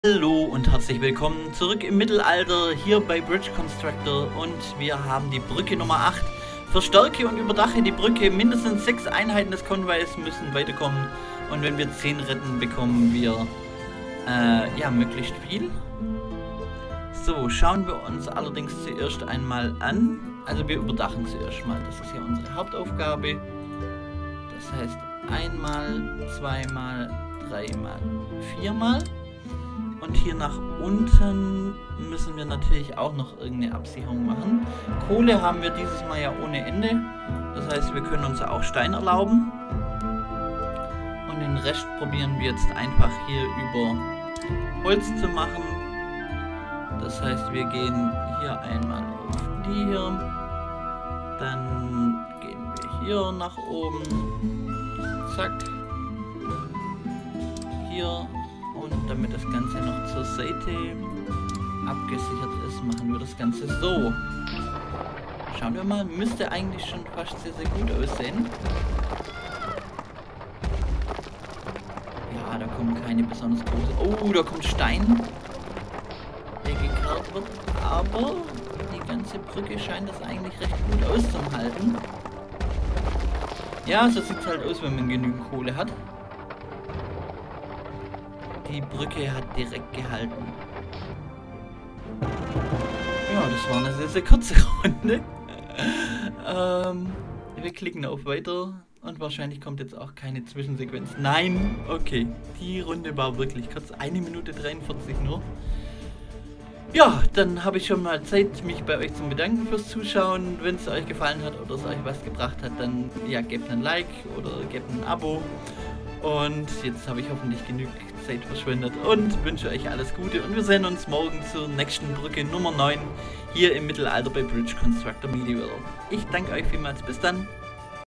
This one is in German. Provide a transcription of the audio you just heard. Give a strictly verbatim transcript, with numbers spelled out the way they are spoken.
Hallo und herzlich willkommen zurück im Mittelalter hier bei Bridge Constructor und wir haben die Brücke Nummer acht. Verstärke und überdache die Brücke. Mindestens sechs Einheiten des Konvois müssen weiterkommen und wenn wir zehn retten, bekommen wir äh, ja möglichst viel. So, schauen wir uns allerdings zuerst einmal an. Also wir überdachen zuerst mal. Das ist ja unsere Hauptaufgabe. Das heißt einmal, zweimal, dreimal, viermal. Und hier nach unten müssen wir natürlich auch noch irgendeine Absicherung machen. Kohle haben wir dieses Mal ja ohne Ende. Das heißt, wir können uns auch Stein erlauben. Und den Rest probieren wir jetzt einfach hier über Holz zu machen. Das heißt, wir gehen hier einmal auf die hier. Dann gehen wir hier nach oben. Zack. Hier. Und damit das Ganze noch zur Seite abgesichert ist, machen wir das Ganze so. Schauen wir mal, müsste eigentlich schon fast sehr, sehr gut aussehen. Ja, da kommen keine besonders große... Oh, da kommt Stein, der gekarrt wird. Aber die ganze Brücke scheint das eigentlich recht gut auszuhalten. Ja, so sieht es halt aus, wenn man genügend Kohle hat. Die Brücke hat direkt gehalten. Ja, das war eine sehr, sehr kurze Runde. ähm, wir klicken auf Weiter und wahrscheinlich kommt jetzt auch keine Zwischensequenz. Nein, okay. Die Runde war wirklich kurz. eine Minute dreiundvierzig nur. Ja, dann habe ich schon mal Zeit, mich bei euch zu bedanken fürs Zuschauen. Wenn es euch gefallen hat oder es euch was gebracht hat, dann ja, gebt ein Like oder gebt ein Abo. Und jetzt habe ich hoffentlich genügend Zeit verschwendet und wünsche euch alles Gute. Und wir sehen uns morgen zur nächsten Brücke Nummer neun hier im Mittelalter bei Bridge Constructor Medieval. Ich danke euch vielmals. Bis dann.